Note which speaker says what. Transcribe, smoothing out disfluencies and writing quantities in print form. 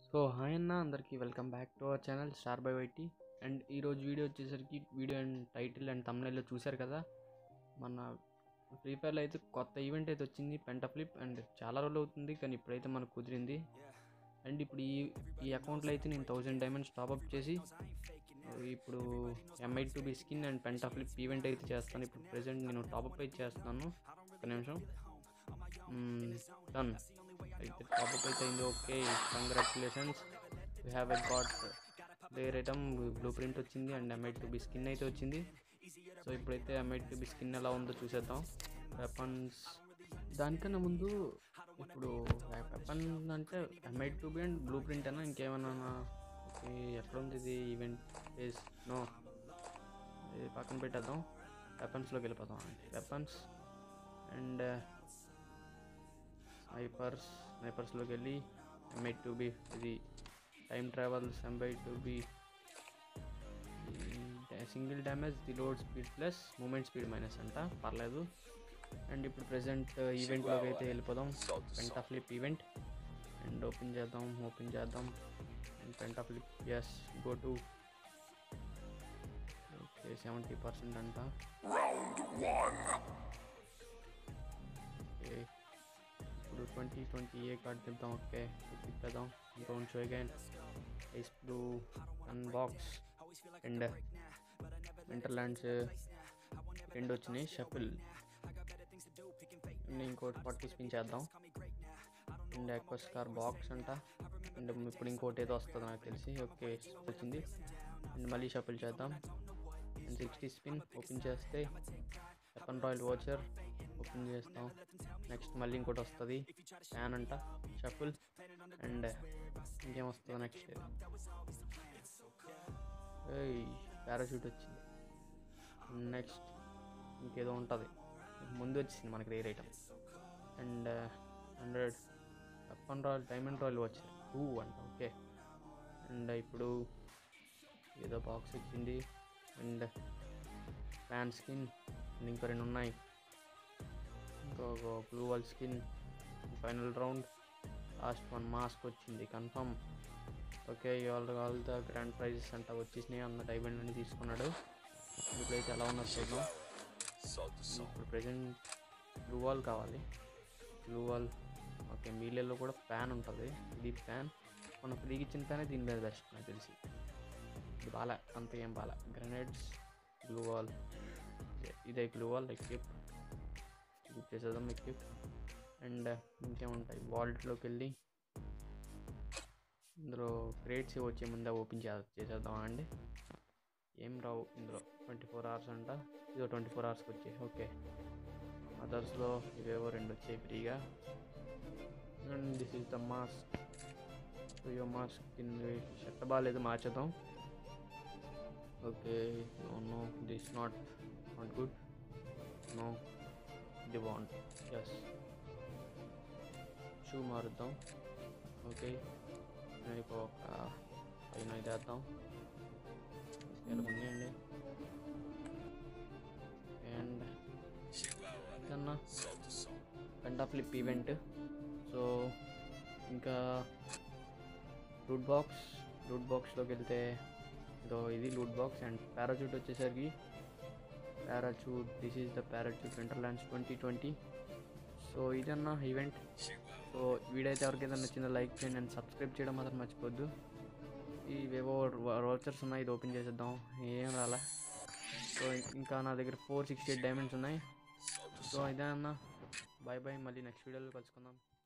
Speaker 1: So hi అన్న అందరికీ welcome back to our channel star by YT. And ఈరోజు video వచ్చేసరికి video and title and thumbnail చూశారు కదా, మన ఫ్రీ ఫైర్లో అయితే కొత్త ఈవెంట్ అయితే వచ్చింది పెంటా ఫ్లిప్. అండ్ చాలా రోజులు అవుతుంది కానీ ఇప్పుడైతే మనకు కుదిరింది. అండ్ ఇప్పుడు ఈ అకౌంట్లో అయితే నేను 1000 డైమండ్స్ టాప్అప్ చేసి ఇప్పుడు MI2B skin and penta flip event అయితే చేస్తాను. ఇప్పుడు ప్రెసెంట్ నేను టాప్అప్ అయితే చేస్తున్నాను. ఒక నిమిషం. డన్ అయితే టాప్అప్ అయితే అయింది. Okay, congratulations, we have a got player item blueprint వచ్చింది అండ్ MI2B స్కిన్ అయితే వచ్చింది. సో ఇప్పుడైతే MI2B స్కిన్ ఎలా ఉందో చూసేద్దాం. వెపన్స్ దానికన్నా ముందు ఇప్పుడు వెపన్ అంటే MI2B అండ్ బ్లూ ప్రింట్ అయినా ఇంకేమన్నా ఎక్కడ ఉంది ఇది ఈవెంట్ ఫేస్? నో, ఇది పక్కన పెట్టేద్దాం. వెపన్స్లోకి వెళ్ళిపోతాం. వెపన్స్ అండ్ స్నైపర్స్లోకి వెళ్ళి MI2B ఇది time travels MI2B single damage reload speed plus moment speed minus అంట, పర్లేదు. అండ్ ఇప్పుడు ప్రెసెంట్ ఈవెంట్లోకి అయితే వెళ్ళిపోదాం. Penta flip event and open చేద్దాం అండ్ పెంటా ఫ్లిప్ ఎస్ గో టు. ఓకే 70% అంట. ఓకే ఇప్పుడు 2020 ఏ కార్డ్ తింటాం. ఓకే తిప్పేద్దాం. Don't show again ice blue unbox and winterlands రెండు వచ్చినాయి. షఫిల్ అండ్ ఇంకోటి 40 స్పిన్ చేద్దాం. అండ్ ఎక్వస్కార్ బాక్స్ అంట. అండ్ ఇప్పుడు ఇంకోటి ఏదో వస్తుంది నాకు తెలిసి. ఓకే వచ్చింది. అండ్ మళ్ళీ షఫిల్ చేద్దాం. అండ్ 60 స్పిన్ ఓపెన్ చేస్తే వెపన్ రాయల్ వాచర్ ఓపెన్ చేస్తాం. నెక్స్ట్ మళ్ళీ ఇంకోటి వస్తుంది ఫ్యాన్ అంట. షఫుల్ అండ్ ఇంకేం వస్తుంది నెక్స్ట్? పారాషూట్ వచ్చింది. నెక్స్ట్ ఇంకేదో ఉంటుంది, ముందు వచ్చింది మనకి rare item. And 100 weapon royal diamond royal voucher 2 అంట. ఓకే అండ్ ఇప్పుడు ఏదో బాక్స్ వచ్చింది. అండ్ ఫ్యాన్ స్కిన్ అండ్ ఇంకో 2 ఉన్నాయి. ఇంకొక blue wall skin. Final round last 1 mask వచ్చింది confirm. Okay all the grand prizes అంట వచ్చేసినాయి. అన్న డైమండ్ అని తీసుకున్నాడు. ఇప్పుడైతే ఎలా ఉన్నది చూద్దాం. ఇప్పుడు ప్రెజెంట్ బ్లూ వాల్ కావాలి. Blue wall okay. మీలియల్లో కూడా ఫ్యాన్ ఉంటుంది. ఇది ఫ్యాన్ మనం ఫ్రీకి ఇచ్చిన ఫ్యానే దీని మీద బెస్ట్ నాకు తెలిసి. ఇది బాగా అంత ఏం బాగా. గ్రెనేడ్స్ బ్లూ వాల్ ఇదే బ్లూ వాల్ ఎక్విప్ చేసేద్దాం. ఎక్విప్ అండ్ ఇంకేముంటాయి వాల్ట్లోకి వెళ్ళి ఇందులో క్రేట్స్ వచ్చే ముందే ఓపెన్ చేసేద్దాం అండి. ఏం రావు ఇందులో. 24 hours అంట. ఇదో 24 hours వచ్చాయి. ఓకే అదర్స్లో ఇవేవో 2 వచ్చాయి ఫ్రీగా. And this is the mask. Yo mask కింద షర్ట్ బాగాలేదు, మార్చేద్దాం. Okay no this not good. No ఇది బాగుంది. Yes shoe మారుద్దాం. ఓకే ఒక పైన ఇది వేద్దాం. ఇలా ఉన్నాయండి. అండ్ కన్నా పెంటా ఫ్లిప్ ఈవెంట్. సో ఇంకా లూట్ బాక్స్లోకి వెళ్తే ఇదో ఇది లూట్ బాక్స్. అండ్ పారాచూట్ వచ్చేసరికి this is the parachute winterlands 2020. So ఇదన్నా ఈవెంట్. సో వీడియో అయితే ఎవరికైతే నచ్చిందో లైక్ చేయండి అండ్ సబ్స్క్రైబ్ చేయడం మాత్రం మర్చిపోద్దు. ఇవేవో వాచర్స్ ఉన్నాయి, ఇది ఓపెన్ చేసేద్దాం. ఏం రాలే. సో ఇంకా నా దగ్గర 468 డైమండ్స్ ఉన్నాయి. సో ఇదే అన్న, బాయ్ బాయ్, మళ్ళీ నెక్స్ట్ వీడియోలో కలుసుకుందాం.